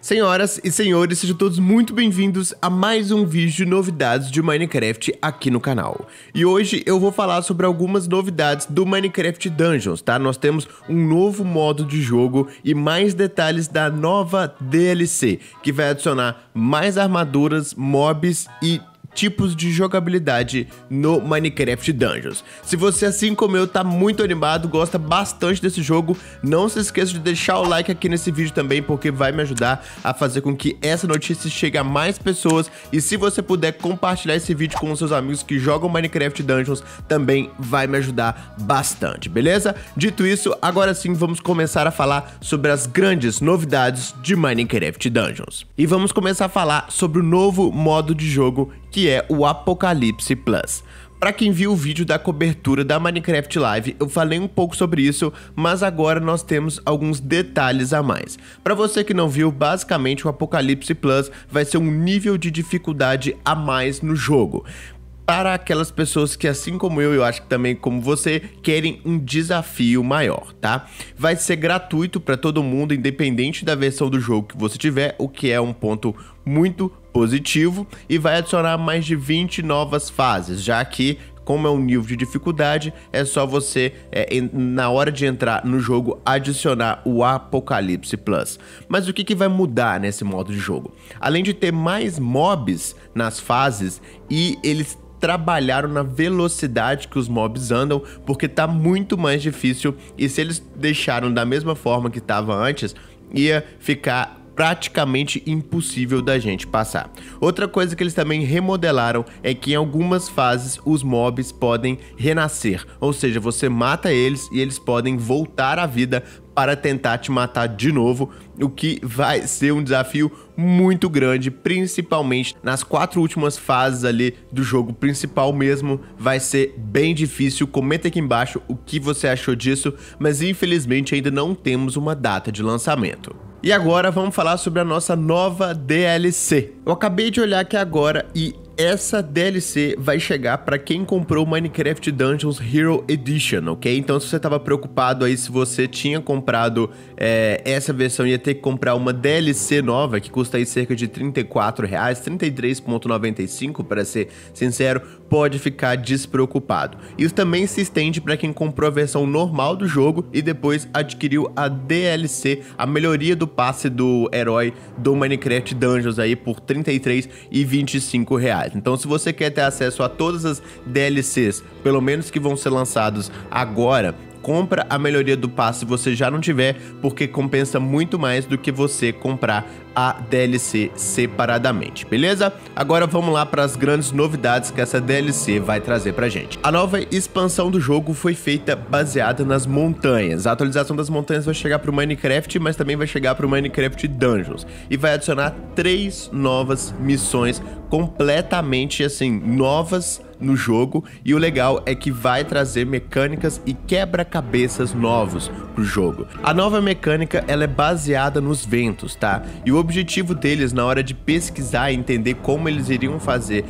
Senhoras e senhores, sejam todos muito bem-vindos a mais um vídeo de novidades de Minecraft aqui no canal. E hoje eu vou falar sobre algumas novidades do Minecraft Dungeons, tá? Nós temos um novo modo de jogo e mais detalhes da nova DLC, que vai adicionar mais armaduras, mobs e tipos de jogabilidade no Minecraft Dungeons. Se você, assim como eu, tá muito animado, gosta bastante desse jogo, não se esqueça de deixar o like aqui nesse vídeo também, porque vai me ajudar a fazer com que essa notícia chegue a mais pessoas. E se você puder compartilhar esse vídeo com os seus amigos que jogam Minecraft Dungeons, também vai me ajudar bastante, beleza? Dito isso, agora sim vamos começar a falar sobre as grandes novidades de Minecraft Dungeons. E vamos começar a falar sobre o novo modo de jogo, que é o Apocalipse Plus. Para quem viu o vídeo da cobertura da Minecraft Live, eu falei um pouco sobre isso, mas agora nós temos alguns detalhes a mais. Para você que não viu, basicamente o Apocalipse Plus vai ser um nível de dificuldade a mais no jogo. Para aquelas pessoas que, assim como eu acho que também como você, querem um desafio maior, tá? Vai ser gratuito para todo mundo, independente da versão do jogo que você tiver, o que é um ponto muito positivo, e vai adicionar mais de 20 novas fases, já que, como é um nível de dificuldade, é só você, na hora de entrar no jogo, adicionar o Apocalipse Plus. Mas o que vai mudar nesse modo de jogo? Além de ter mais mobs nas fases, e eles trabalharam na velocidade que os mobs andam, porque tá muito mais difícil, e se eles deixaram da mesma forma que estava antes, ia ficar praticamente impossível da gente passar. Outra coisa que eles também remodelaram é que em algumas fases os mobs podem renascer, ou seja, você mata eles e eles podem voltar à vida para tentar te matar de novo, o que vai ser um desafio muito grande, principalmente nas 4 últimas fases ali do jogo principal mesmo. Vai ser bem difícil. Comenta aqui embaixo o que você achou disso, mas infelizmente ainda não temos uma data de lançamento. E agora vamos falar sobre a nossa nova DLC. Eu acabei de olhar aqui agora e essa DLC vai chegar para quem comprou o Minecraft Dungeons Hero Edition, ok? Então se você estava preocupado aí se você tinha comprado essa versão e ia ter que comprar uma DLC nova, que custa aí cerca de R$34, 33,95 para ser sincero, pode ficar despreocupado. Isso também se estende para quem comprou a versão normal do jogo e depois adquiriu a DLC, a melhoria do passe do herói do Minecraft Dungeons aí por R$33,25. Então se você quer ter acesso a todas as DLCs, pelo menos que vão ser lançados agora, compra a melhoria do passe se você já não tiver, porque compensa muito mais do que você comprar a DLC separadamente, beleza? Agora vamos lá para as grandes novidades que essa DLC vai trazer pra gente. A nova expansão do jogo foi feita baseada nas montanhas. A atualização das montanhas vai chegar pro Minecraft, mas também vai chegar pro Minecraft Dungeons, e vai adicionar 3 novas missões completamente assim novas no jogo, e o legal é que vai trazer mecânicas e quebra-cabeças novos pro jogo. A nova mecânica, ela é baseada nos ventos, tá? E o objetivo deles na hora de pesquisar e entender como eles iriam fazer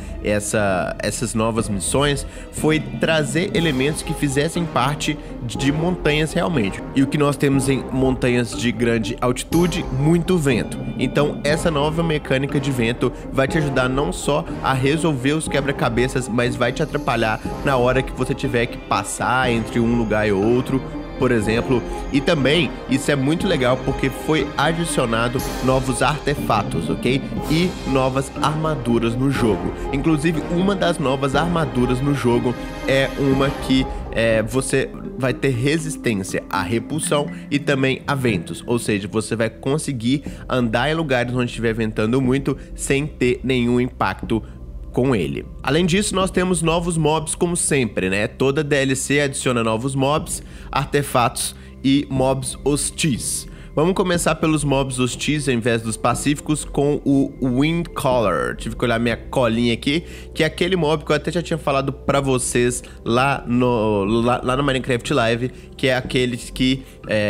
essas novas missões foi trazer elementos que fizessem parte de montanhas realmente. E o que nós temos em montanhas de grande altitude? Muito vento. Então essa nova mecânica de vento vai te ajudar não só a resolver os quebra-cabeças, mas vai te atrapalhar na hora que você tiver que passar entre um lugar e outro, por exemplo. E também, isso é muito legal porque foi adicionado novos artefatos, ok? E novas armaduras no jogo. Inclusive, uma das novas armaduras no jogo é uma que você vai ter resistência à repulsão e também a ventos, ou seja, você vai conseguir andar em lugares onde estiver ventando muito sem ter nenhum impacto com ele. Além disso, nós temos novos mobs como sempre, né? Toda DLC adiciona novos mobs, artefatos e mobs hostis. Vamos começar pelos mobs hostis ao invés dos pacíficos com o Windcaller. Tive que olhar minha colinha aqui, que é aquele mob que eu até já tinha falado pra vocês lá no Minecraft Live, que é aqueles que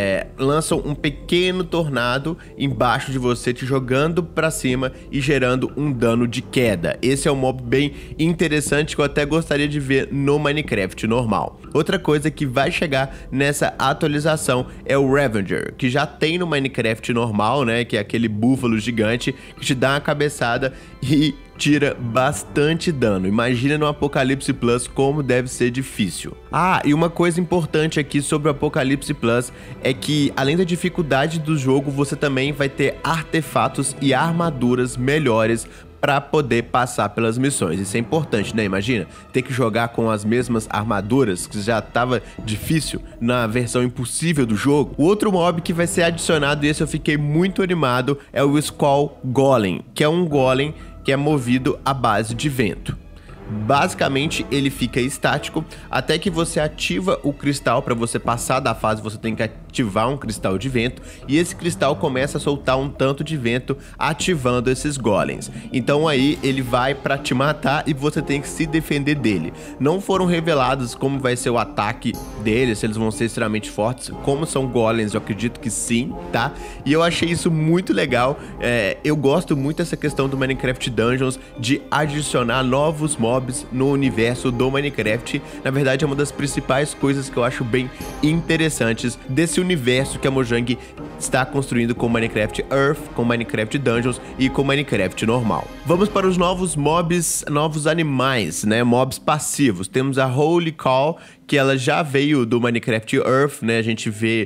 lançam um pequeno tornado embaixo de você, te jogando pra cima e gerando um dano de queda. Esse é um mob bem interessante que eu até gostaria de ver no Minecraft normal. Outra coisa que vai chegar nessa atualização é o Ravager, que já tem no Minecraft normal, né, que é aquele búfalo gigante que te dá uma cabeçada e tira bastante dano. Imagina no Apocalipse Plus como deve ser difícil. Ah, e uma coisa importante aqui sobre o Apocalipse Plus é que, além da dificuldade do jogo, você também vai ter artefatos e armaduras melhores para poder passar pelas missões. Isso é importante, né? Imagina, ter que jogar com as mesmas armaduras, que já tava difícil na versão impossível do jogo. O outro mob que vai ser adicionado, e esse eu fiquei muito animado, é o Skull Golem, que é um golem que é movido à base de vento. Basicamente, ele fica estático até que você ativa o cristal. Para você passar da fase, você tem que ativar um cristal de vento, e esse cristal começa a soltar um tanto de vento, ativando esses golems. Então aí ele vai para te matar e você tem que se defender dele. Não foram revelados como vai ser o ataque deles, se eles vão ser extremamente fortes. Como são golems, eu acredito que sim, tá? E eu achei isso muito legal. Eu gosto muito dessa questão do Minecraft Dungeons, de adicionar novos mobs no universo do Minecraft. Na verdade, é uma das principais coisas que eu acho bem interessantes desse universo que a Mojang está construindo com Minecraft Earth, com Minecraft Dungeons e com Minecraft normal. Vamos para os novos mobs, novos animais, né? Mobs passivos. Temos a Holy Cow, que ela já veio do Minecraft Earth, né? A gente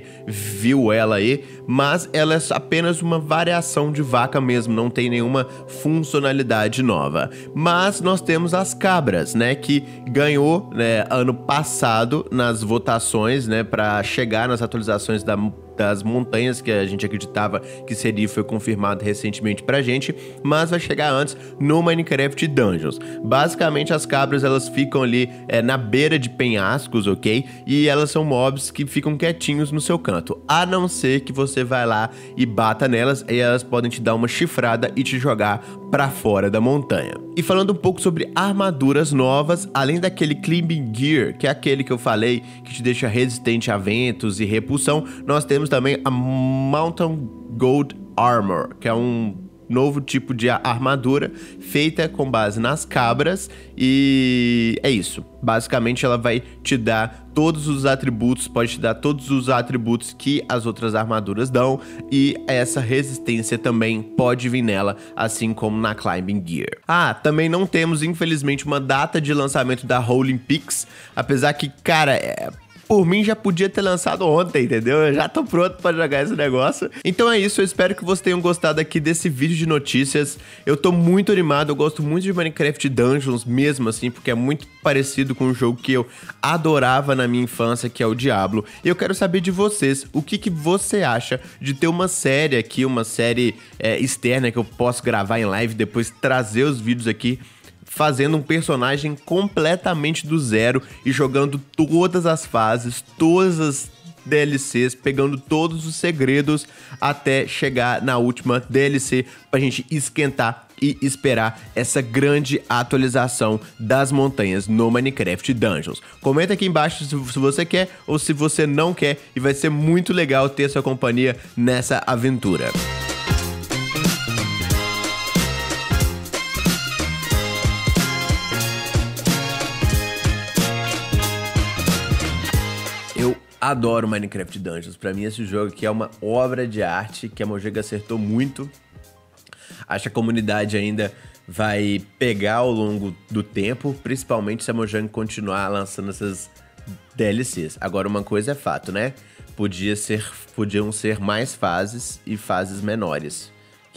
viu ela aí, mas ela é apenas uma variação de vaca mesmo, não tem nenhuma funcionalidade nova. Mas nós temos as cabras, né? Que ganhou, né, ano passado nas votações, né? Para chegar nas atualizações das montanhas que a gente acreditava que seria, foi confirmado recentemente pra gente, mas vai chegar antes no Minecraft Dungeons. Basicamente, as cabras, elas ficam ali na beira de penhascos, ok? E elas são mobs que ficam quietinhos no seu canto, a não ser que você vai lá e bata nelas, e elas podem te dar uma chifrada e te jogar pra fora da montanha. E falando um pouco sobre armaduras novas, além daquele Climbing Gear, que é aquele que eu falei, que te deixa resistente a ventos e repulsão, nós temos também a Mountain Gold Armor, que é um novo tipo de armadura feita com base nas cabras, e é isso. Basicamente, ela vai te dar todos os atributos, pode te dar todos os atributos que as outras armaduras dão, e essa resistência também pode vir nela, assim como na Climbing Gear. Ah, também não temos, infelizmente, uma data de lançamento da Rolling Peaks, apesar que, cara, por mim já podia ter lançado ontem, entendeu? Eu já tô pronto pra jogar esse negócio. Então é isso, eu espero que vocês tenham gostado aqui desse vídeo de notícias. Eu tô muito animado, eu gosto muito de Minecraft Dungeons mesmo, assim, porque é muito parecido com um jogo que eu adorava na minha infância, que é o Diablo. E eu quero saber de vocês, o que você acha de ter uma série aqui, uma série externa que eu posso gravar em live, depois trazer os vídeos aqui, fazendo um personagem completamente do zero e jogando todas as fases, todas as DLCs, pegando todos os segredos até chegar na última DLC pra gente esquentar e esperar essa grande atualização das montanhas no Minecraft Dungeons. Comenta aqui embaixo se você quer ou se você não quer, e vai ser muito legal ter sua companhia nessa aventura. Adoro Minecraft Dungeons. Pra mim, esse jogo aqui é uma obra de arte que a Mojang acertou muito. Acho que a comunidade ainda vai pegar ao longo do tempo, principalmente se a Mojang continuar lançando essas DLCs. Agora, uma coisa é fato, né? Podiam ser mais fases e fases menores.